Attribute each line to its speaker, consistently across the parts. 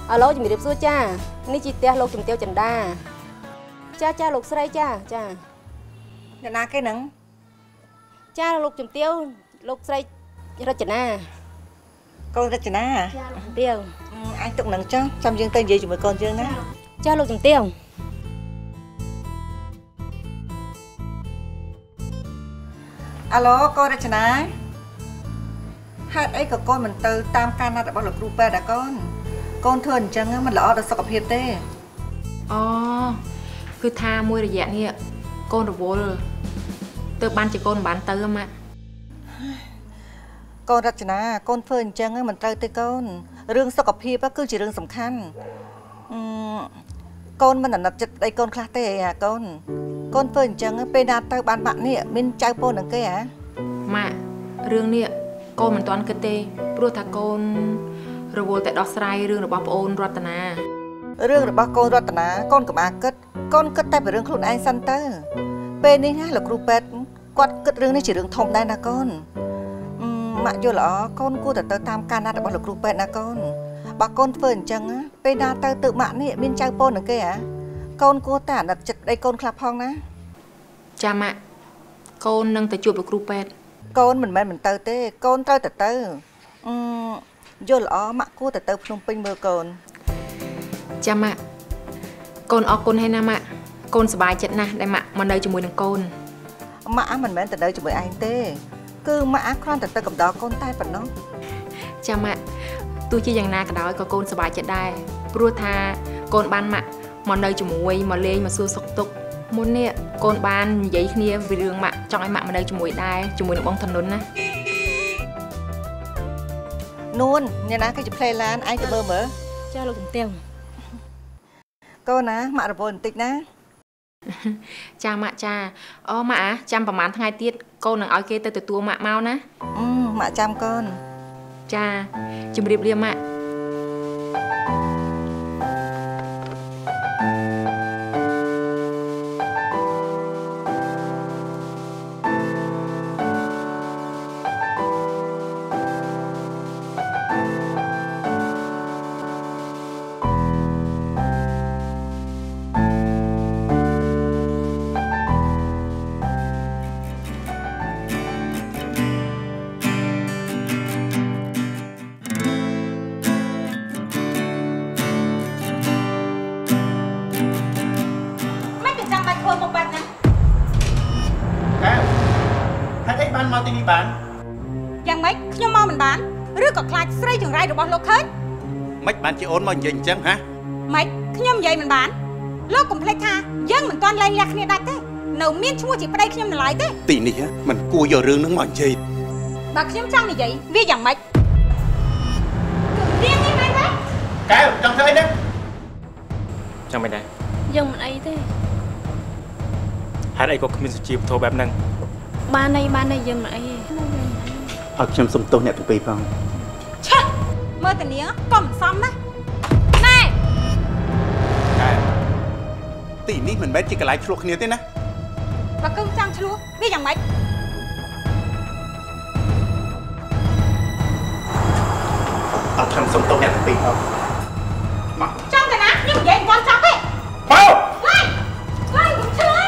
Speaker 1: អាឡូជំរាបសួរចានេះជីផ្ទះលោកជំទាវចិន្តាចាលោកស្រីចា
Speaker 2: អ្នកណាគេហ្នឹង
Speaker 1: ចាលោកជំទាវលោកស្រីរចនា
Speaker 2: កូនរចនា
Speaker 1: ចាលោកជំទាវ
Speaker 2: អញទុកនឹងចុះចាំយើងទៅនិយាយជាមួយកូនយើងណា
Speaker 1: ចាលោកជំទាវ
Speaker 2: អាឡូកូនរចនាហេតុអីក៏កូនមិនទៅតាមការណាត់របស់លោកគ្រូពេទ្យដែរកូនធ្វើអញ្ចឹងมันល្អដល់សុខភាពទេ
Speaker 3: អូគឺថាមួយរយៈនេះកូនរវល់ទៅបានជាកូនបានទៅម៉ាក់
Speaker 2: កូនរចនាកូនធ្វើអញ្ចឹងមិនត្រូវទេកូនរឿងសុខភាពគឺជារឿងសំខាន់កូនមិនអាណិតចិត្តអីកូនខ្លះទេអីកូនធ្វើអញ្ចឹងពេលណាទៅបានបាក់នេះមានចៅពូននឹងគេ
Speaker 3: ម៉ាក់រឿងនេះកូនមិនទាន់គិតទេព្រោះថាកូនរវល់តែដោះស្រាយរឿងរបស់ប្អូនរតនា
Speaker 2: រឿងរបស់កូនរតនាកូនកុំអាគិតកូនគិតតែពីរឿងខ្លួនឯងសិនទៅពេលនេះណាលោកគ្រូពេទ្យគាត់គិតរឿងនេះជារឿងធំដែរណាកូនម៉ាក់យល់ល្អកូនគួរតែទៅតាមការណាត់របស់លោកគ្រូពេទ្យណាកូនបើកូនធ្វើអញ្ចឹងពេលណាទៅទើបម៉ាក់នេះមានចៅពូននឹងគេកូនគួរតែអាណិតចិត្តអីកូនខ្លះផងណា
Speaker 3: ចាម៉ាក់កូននឹងទៅជួបលោកគ្រូពេទ្យក
Speaker 2: ូនមិនមែនមិនទៅទេកូនត្រូវតែទៅយល់ល្អម៉ាក់គួរតែទៅភ្នំពេញមើលកូន
Speaker 3: ចាម៉ាក់កូនអរគុណហើយណាម៉ាក់កូនសប្បាយចិត្តណាស់ដែលម៉ាក់មកនៅជាមួយនឹងកូន
Speaker 2: ម៉ាក់មិនមែនទៅនៅជាមួយឯងទេគឺម៉ាក់គ្រាន់តែទៅកំដរកូនតែប៉ុណ្ណោះ
Speaker 3: ចាម៉ាក់ទោះជាយ៉ាងណាក៏ដោយក៏កូនសប្បាយចិត្តដែរព្រោះថាកូនបានម៉ាក់មកនៅជាមួយមកលេងមកសួរសុខទុក្ខមុននេះកូនបាននិយាយគ្នាពីរឿងម៉ាក់ចង់ឲ្យម៉ាក់មកនៅជាមួយដែរជាមួយនឹងបងធនុនណា
Speaker 2: នួនអ្នកណាគេជាផ្លេឡានឯងទៅមើល
Speaker 1: ចាលោកជំទាវ
Speaker 2: កូនណាម៉ាក់រវល់បន្តិចណា
Speaker 3: ចាម៉ាក់ចាអូម៉ាក់ចាំប្រហែលថ្ងៃទៀតកូននឹងឲ្យគេទៅទទួលម៉ាក់មកណា
Speaker 2: ម៉ាក់ចាំកូន
Speaker 3: ចាជម្រាបលាម៉ាក់
Speaker 4: មកទីនេះបាន
Speaker 5: យ៉ាងម៉េចខ្ញុំមកមិនបានឬក៏ខ្លាចស្រីចង្រៃរបស់លោកឃើញ
Speaker 4: មិនបានជាអូនមកនិយាយអញ្ចឹងហ៎
Speaker 5: ម៉េចខ្ញុំនិយាយមិនបានលោកកុំភ្លេចថាយើងមិនទាន់លែងលះគ្នាដាច់ទេនៅមានឈ្មោះជាប្តីខ្ញុំនៅឡើយទេ
Speaker 4: ទីនេះមិនគួរយករឿងនឹងមកនិយាយ
Speaker 5: បើខ្ញុំចង់និយាយវាយ៉ាងម៉េចរៀននេះមែនទេ
Speaker 4: កែវចង់ធ្វើអីទេ
Speaker 6: ចង់មិនដែរ
Speaker 1: យើងមិនអីទេ
Speaker 6: ហេតុអីក៏គ្មានសុជីវធម៌បែបហ្នឹង
Speaker 1: បានអីយើងមិនអីទេ
Speaker 4: ឲ្យខ្ញុំសុំទោសអ្នកទាំងពីរផង
Speaker 5: ឆេះមើលតានាងកុំសំណាណែ
Speaker 4: ទីនេះមិនមែនជាកន្លែងឆ្លោះគ្នាទេណា
Speaker 5: បើគឹងចង់ឆ្លោះវាយ៉ាងម៉េច
Speaker 4: អត់ខ្ញុំសុំទោសអ្នកទាំងពីរផង
Speaker 5: មកចាំតាណាខ្ញុំនិយាយមិនចប់ទេ
Speaker 4: មក
Speaker 5: ឡើងកុំឆ្លោះ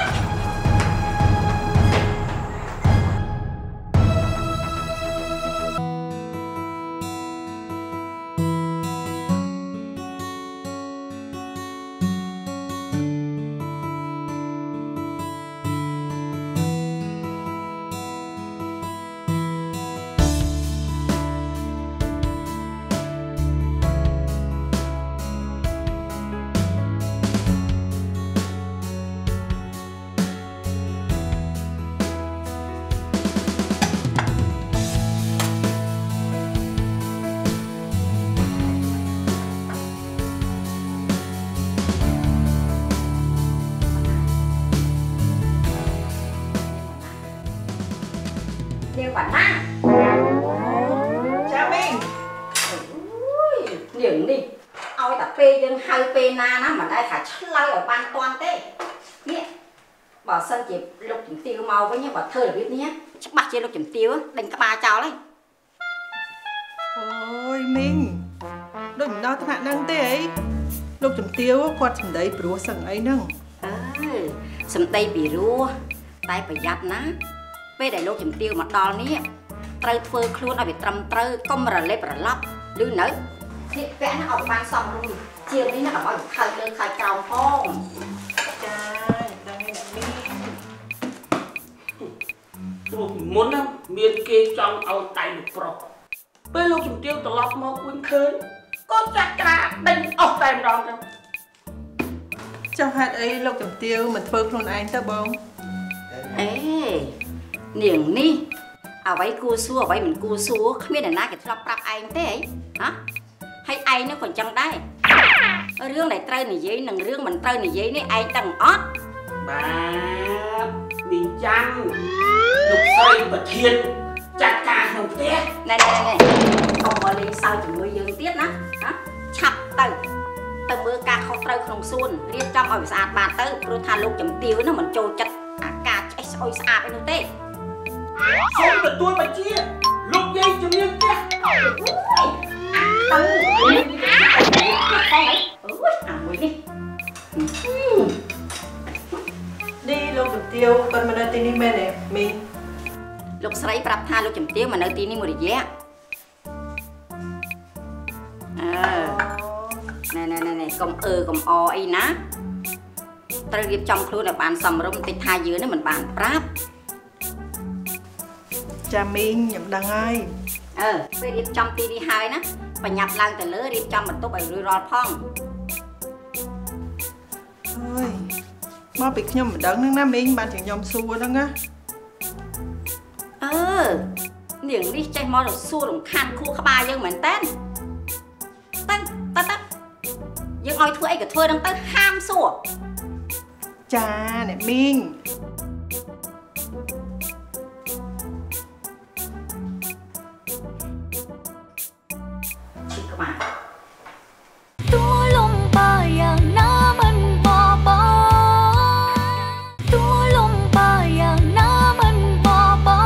Speaker 1: bạn má
Speaker 2: chào mình
Speaker 1: những đi ôi ta phê dân hai phê na nó mà đây phải chất lâu ở ban toàn thế nè bỏ sân chỉ lục chấm tiêu màu với nhá bỏ thơ là biết nhé chắc bắt chia lục chấm tiêu đánh cả ba cháu đấy
Speaker 2: ôi mình
Speaker 7: ដូចមិនដល់ថ្នាក់ហ្នឹងទេអីលោកជំទាវគាត់សម្ដីព្រោះសឹងអីហ្នឹង
Speaker 1: សម្ដីពីរោះតែប្រយ័ត្នណាពេលដែលលោកជំទាវមកដល់នេះត្រូវធ្វើខ្លួនឲ្យវាត្រឹមត្រូវកុំរលេបរឡប់ឬនៅស្លៀកពាក់ណាឲ្យបានសមរម្យជាងនេះណាកុំឲ្យខើលើខើក្រោមផង
Speaker 7: ចាដឹងអ្នកមី
Speaker 8: ព្រោះមុនណាមានគេចង់ឲ្យដៃលោកប្រុសពេលលោកជំទាវត្រឡប់មកវិញឃើញក៏ចាក់ក្រាដេញអស់តែម្ដងទៅ
Speaker 7: ចុះហេតុអីលោកជំទាវមិនធ្វើខ្លួនឯងទៅបង
Speaker 1: អេនាងនេះអ្វីគួរសួរអ្វីមិនគួរសួរគ្មានអ្នកណាគេធ្លាប់ប្រាប់ឯងទេហ៎ហើយឯងនោះក៏អញ្ចឹងដែររឿងដែលត្រូវនិយាយនិងរឿងមិនត្រូវនិយាយនេះឯងដឹងអត់
Speaker 8: បាទមីចាំលោកស្រីប្រធានចាត់ការក្នុងផ្ទះ
Speaker 1: ណែកុំមកលេងសើចជាមួយយើងទៀតណាឆាប់ទៅមើលការខុសត្រូវក្នុងសួនរៀបចំឲ្យស្អាតបាតទៅព្រោះថាលោកជំទាវនោះមិនចូលចិត្តអាការឆ្អេះស្អុយស្អាតអីនោះទេ
Speaker 8: សូមទទួលបញ្ជាលោកយាយជំនាញផ្ទះ
Speaker 1: ទៅអូយអាមួយនេះ
Speaker 7: នេះលោកជំទាវគាត់មកនៅទីនេះមែនទេមី
Speaker 1: លោកស្រីប្រាប់ថាលោកជំទាវមកនៅទីនេះមួយរយៈណែកុំកុំអអីណាត្រូវរៀបចំខ្លួនឲ្យបានសមរម្យតិចថាយើងនេះមិនបានប្រាប់
Speaker 7: ចាមីងខ្ញុំដឹងហើយ
Speaker 1: ពេលរៀបចំទីនេះហើយណាបញ្ញាប់ឡើងទៅលើរៀបចំបន្ទប់ឲ្យរួចរាល់ផង
Speaker 7: អើយមកពីខ្ញុំមិនដឹងហ្នឹងណាមីងបានជាខ្ញុំសួរហ្នឹងណា
Speaker 1: នាងនេះចេះមករសួររំខានខួរក្បាលយើងមែនតើតើយើងឲ្យធ្វើអីក៏ធ្វើនឹងទៅហាមសួរ
Speaker 7: ចាអ្នកមីង
Speaker 1: ឈឺក្បាល
Speaker 9: ទួលំបើយ៉ាងណាមិនបបោទួលំបើយ៉ាងណាមិនបបោ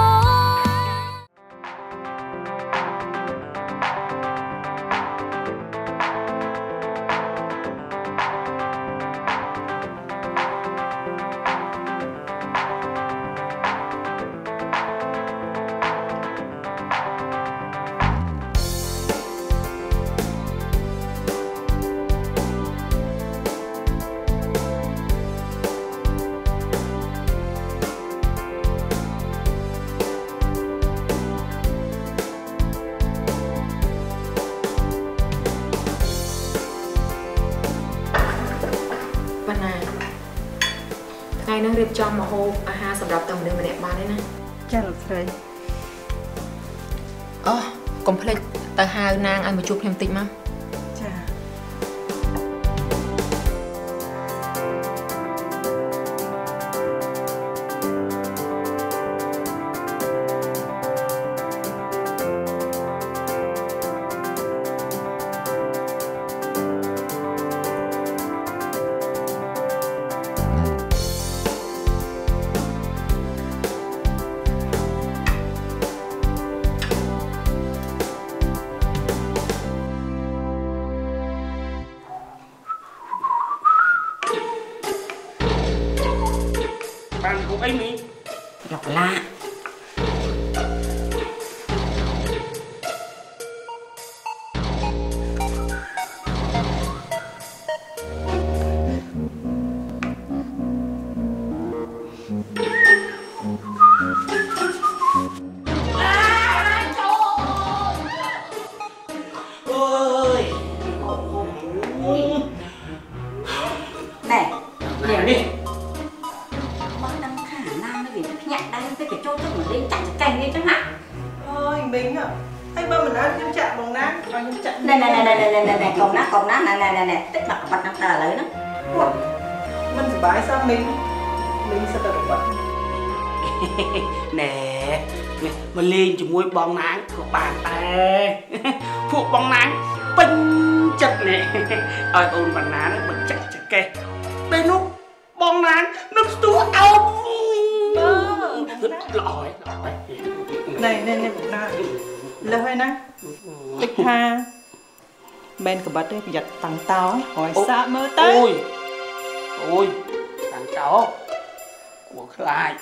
Speaker 3: នឹងរៀបចំម្ហូបអាហារសម្រាប់តែមនុស្សម្នាក់បានទេណា
Speaker 7: ចាលោកស្រី
Speaker 3: អូកុំភ្លេចទៅហៅនាងឲ្យមកជួបខ្ញុំតិចមក
Speaker 7: ចា
Speaker 8: អីមី
Speaker 1: យកឡាកុំណាណែតិចបាត់បាត់ដល់ឥឡូវហ្នឹង
Speaker 7: មិនសុបាយសោះមីងសិតតែបាត់
Speaker 8: ណែមកលេងជាមួយបងណាងក៏បានដែរពួកបងណាងពេញចិត្តណែឲ្យអូនបណ្ណានឹងបញ្ចាក់ចកេះពេលនោះបងណាងនឹងស្ទួអោបល្អហើយ
Speaker 7: ណែបងណាលើហើយណាតិចថា men cái bát đấy giặt tăng táo hỏi xa mơ tới
Speaker 8: ôi tăng táo của ai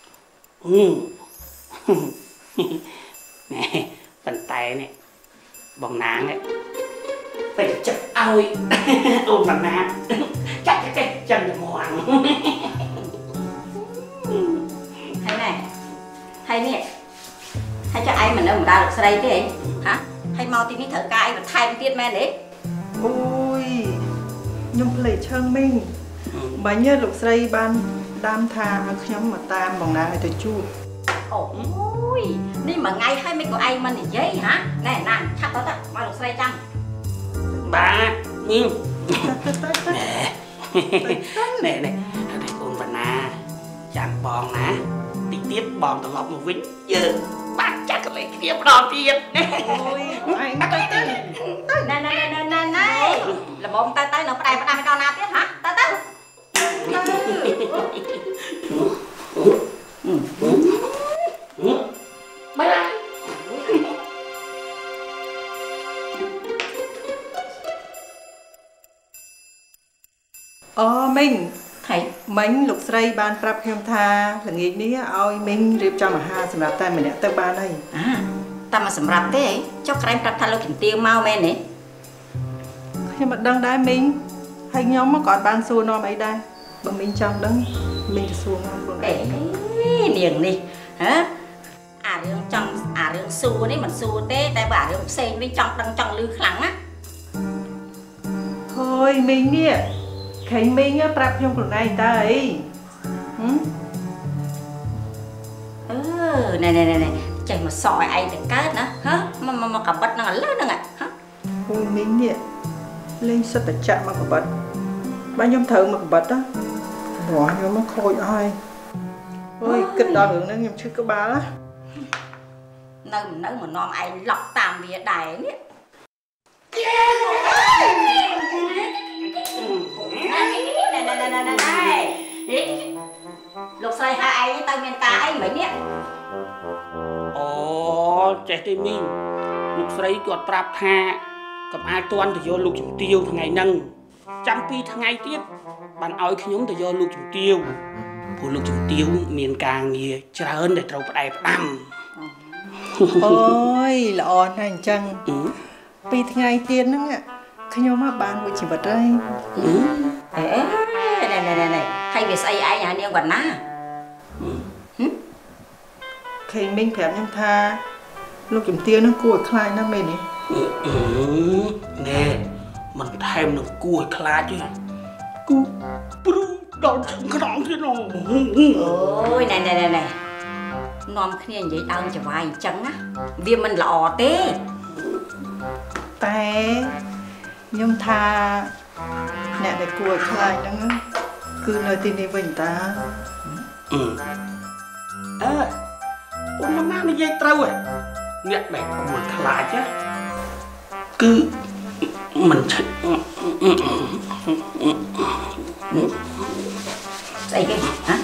Speaker 8: nè bàn tay này bằng nang này phải chặt ơi ôm bằng nang chặt cái chân là hoàng
Speaker 1: hay nè hay cho ai mà nó ra được đây thế hả hay mau tìm đi thở cay và thay tiên men đấy
Speaker 7: ôi nhung lấy chân mình mà nhớ lục dây ban đam tha nhóm mà tam bằng nang này tôi chu
Speaker 1: ôi đi mà ngay hay mấy của ai mà này giấy hả này nàng chắc có thật mà lục dây chăng
Speaker 8: bà nè nè đây con bà na chàng bòn nè tí tiết bòn từ lọc một vĩnh giờ bác chắc lấy kia đòn tiền
Speaker 7: ôi anh tới
Speaker 1: này là bom tay nó đây mới đòn nào tiếp hả tay mấy lại
Speaker 7: mình
Speaker 1: thầy
Speaker 7: mình lục dây ban prap khiêm tha là nghĩ ní ôi mình riêng cho mà ha sầm tay mình nè tới ban đây
Speaker 1: ta mà sầm rạp thế ấy cho cái prap tha lo kiểm tiêu mau men này
Speaker 7: nhưng mà đang đái mình hay nhóm mà còn ban xua nó mấy đây bọn mình trong đứng mình xua nó
Speaker 1: để niềng đi hả riêng xua đấy mình xua té tại bà riêng sen với trong lư khẳng á
Speaker 7: thôi mình nè khánh mình á prap trong phần này ta ấy
Speaker 1: này chạy mà sỏi ai được cát nữa hả mà cả bật nó là lớn nữa hả
Speaker 7: thôi mình nè lên sắp phải chạm mà cả bật bao nhiêu thợ mà cả bật á bỏ nhau mà khôi ai ôi kịch đo hưởng nó nhầm chưa có ba á
Speaker 1: nơi mà non ai lọc tạm về đài nè này lục xoay hai ai tay miền ta ấy mấy nè
Speaker 8: trẻ tây mình lục xoay cột prap tha cầm ai toan thì do lục chủng tiêu thằng ngày nâng trăm pi thằng ngày tiếp bạn ơi khi nhóm thì do lục chủng tiêu phụ lục chủng tiêu miền càng nhiều trả hơn để trâu đại đầm
Speaker 7: ôi lọ này chăng pi thằng ngày tiên đó ạ khi nhóm mà bạn của chị vật đây
Speaker 1: này hay về xây ai nhà niên quản ná
Speaker 7: khi mình phép nhâm tha lúc chủng tiêu nó cùi khai nó mình
Speaker 8: nè mình thêm được cùi khai chứ cùi đòn cái đòn thế nào
Speaker 1: ôi này nom kia vậy đau cho vài chân á vì mình lọ té
Speaker 7: nhâm tha nè để cùi khai nó cứ nơi tin đi với người ta
Speaker 8: con nó dây trâu à nè để cùi khai chứ cứ mình
Speaker 1: đây cái hả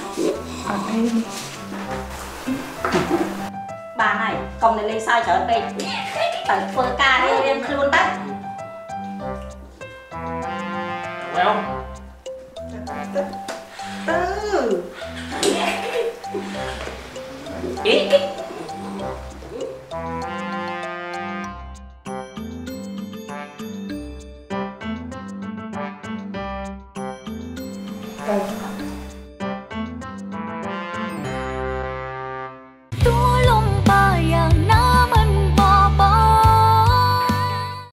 Speaker 1: bà này con này lên sai trở đây tận phơ ca đi em luôn đấy
Speaker 8: phải không
Speaker 7: Đây.